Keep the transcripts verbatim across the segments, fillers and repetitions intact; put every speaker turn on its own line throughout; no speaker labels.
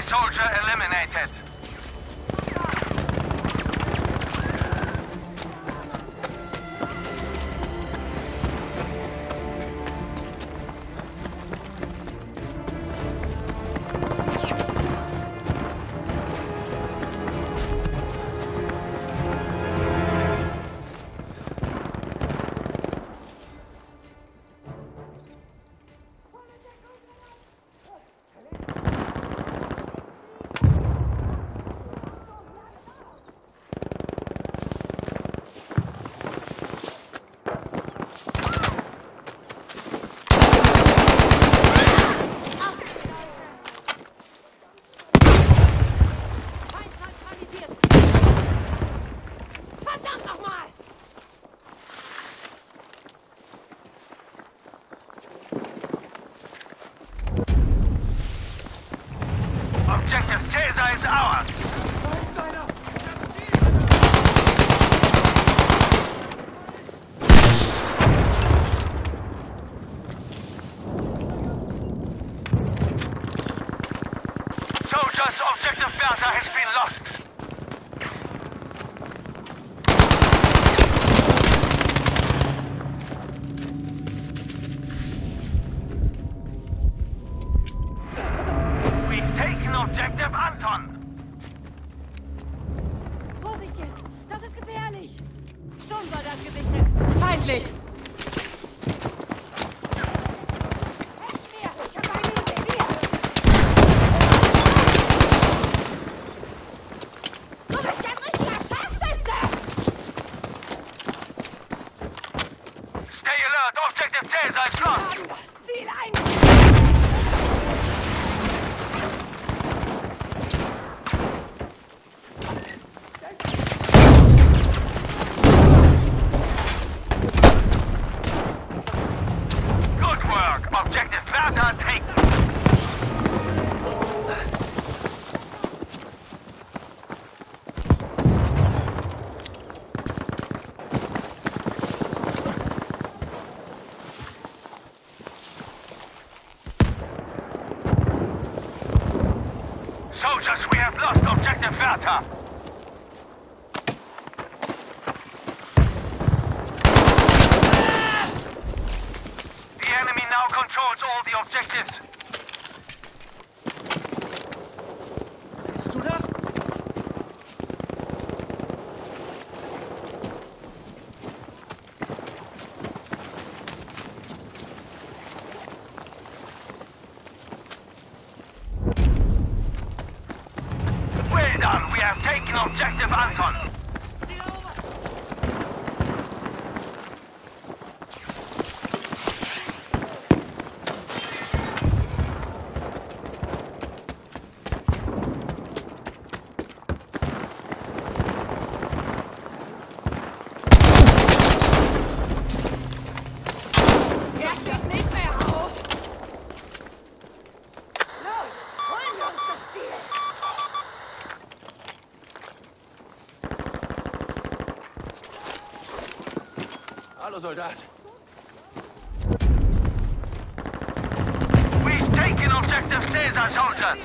soldier eliminated. Objective Caesar is ours. Soldiers, objective Bertha has been lost. Objective Anton!
Vorsicht jetzt! Das ist gefährlich! Sturmsoldat gesichtet! Feindlich! Du bist ein richtiger Scharfschütze!
Stay alert! Objective Caesar is lost!
Ziel ein!
Objective Bertha taken. Soldiers, we have lost Objective Bertha. Controls all the objectives.
Siehst du das?
Well done. We have taken Objective Anton.
Hallo, Soldat.
We've taken Objective Caesar, soldiers.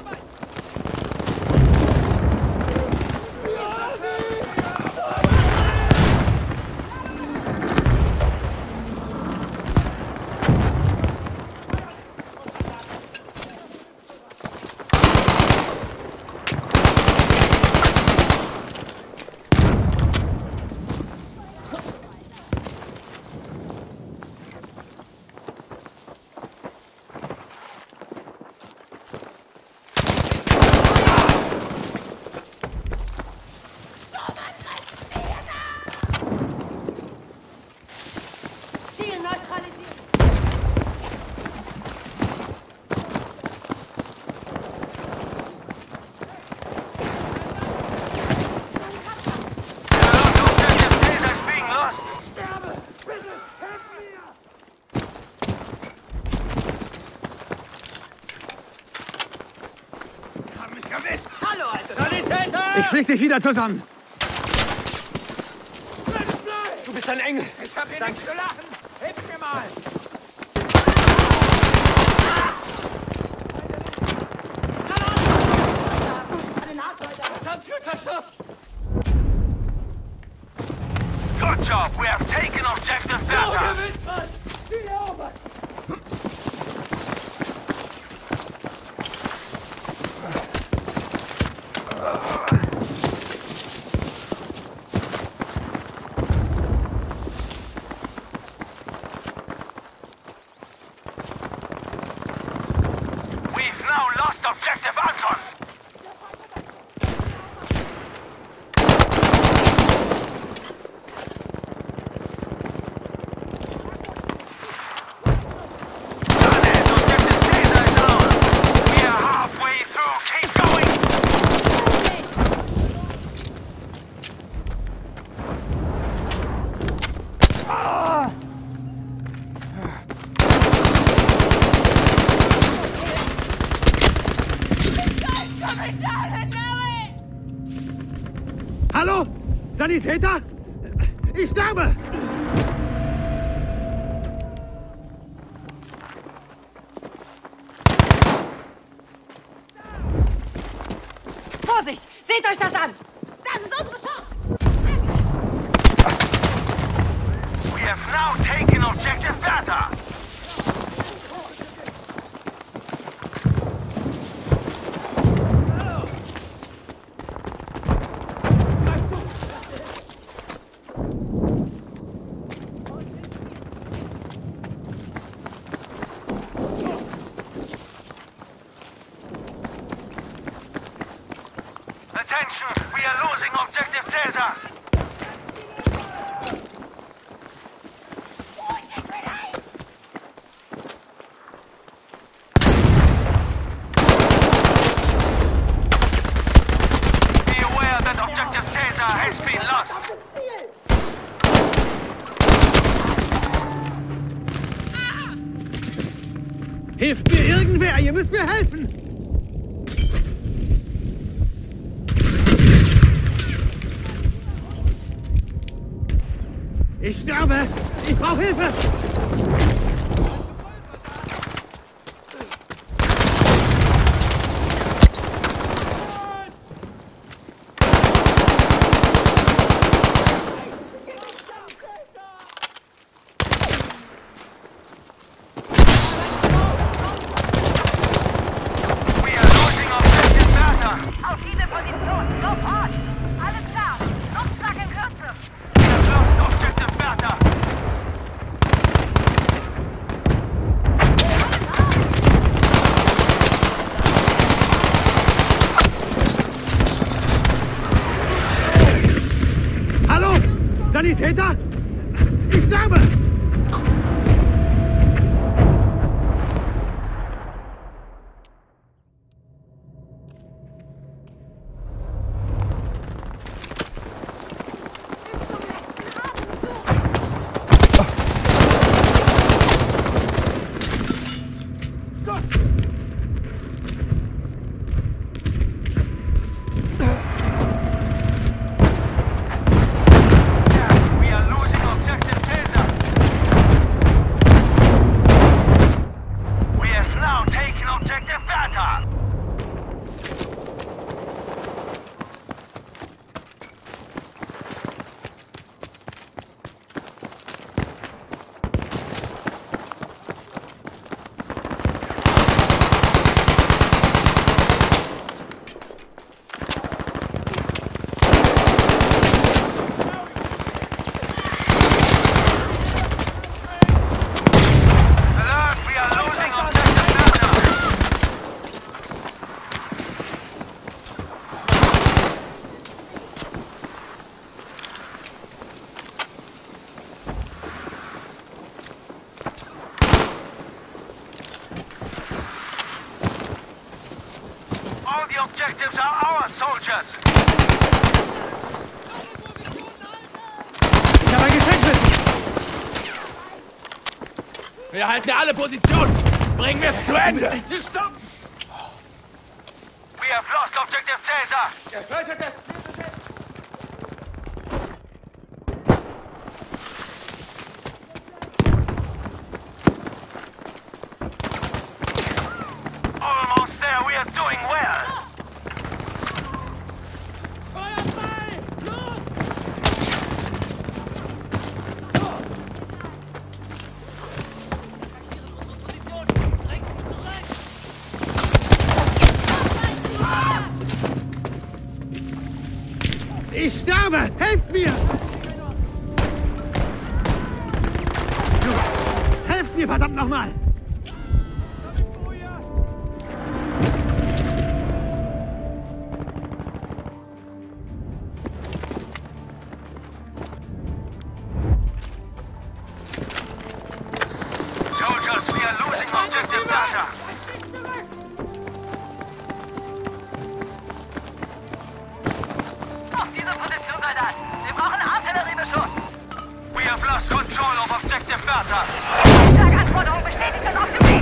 Ich flieg dich wieder zusammen.
Du bist ein Engel.
Ich hab hier nichts zu lachen. Hilf mir mal.
up. We have taken objective Delta. We've now lost objective Anton.
Hallo? Sanitäter? Ich sterbe!
Vorsicht! Seht euch das an! Das ist unsere Chance!
We have now taken objective Delta. Attention, we are losing objective Caesar. Be aware that objective Caesar has been lost.
Hilft mir irgendwer! Ihr müsst mir helfen! Ich sterbe! Ich brauche Hilfe!
We are losing objective Delta.
Auf diese Position, sofort! Alles klar, Luftschlag in Kürze!
We have lost objective Delta.
Hallo? Sanitäter? Ich sterbe!
We are losing objective Caesar. We have now taken objective Delta. Alert, we are losing objective Delta. All the objectives are ours, soldiers.
Ich habe ein Geschenk für Sie!
Wir halten alle Positionen. Bringen wir es zu Ende.
Nicht zu stoppen!
We have lost objective Caesar. Almost there, we are doing well.
Feuer frei! Los! Ich sterbe! Helft mir! Gut. Helft mir, verdammt nochmal!
Soldiers, we are losing objective data.
Auf diese Position, Soldat! Wir brauchen Artilleriebeschuss!
We have lost control of objective data.
Schlaganforderung bestätigt und auf dem Weg!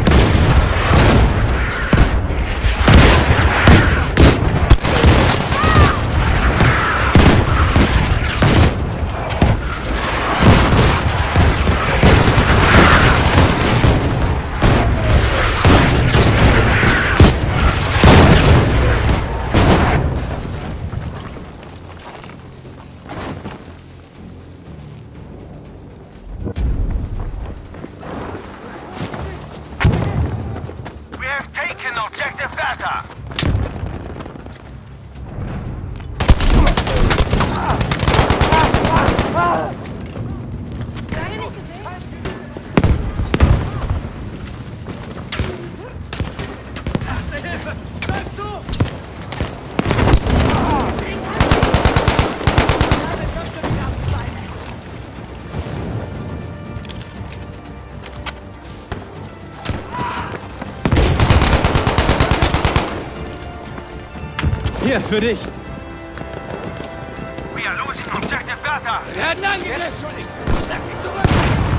We have taken objective data.
Lange nicht gesehen?
Erste Hilfe! Bleib zu! Hier, für dich.
We are losing objective data.
Wir werden angegriffen! Schlag sie zurück!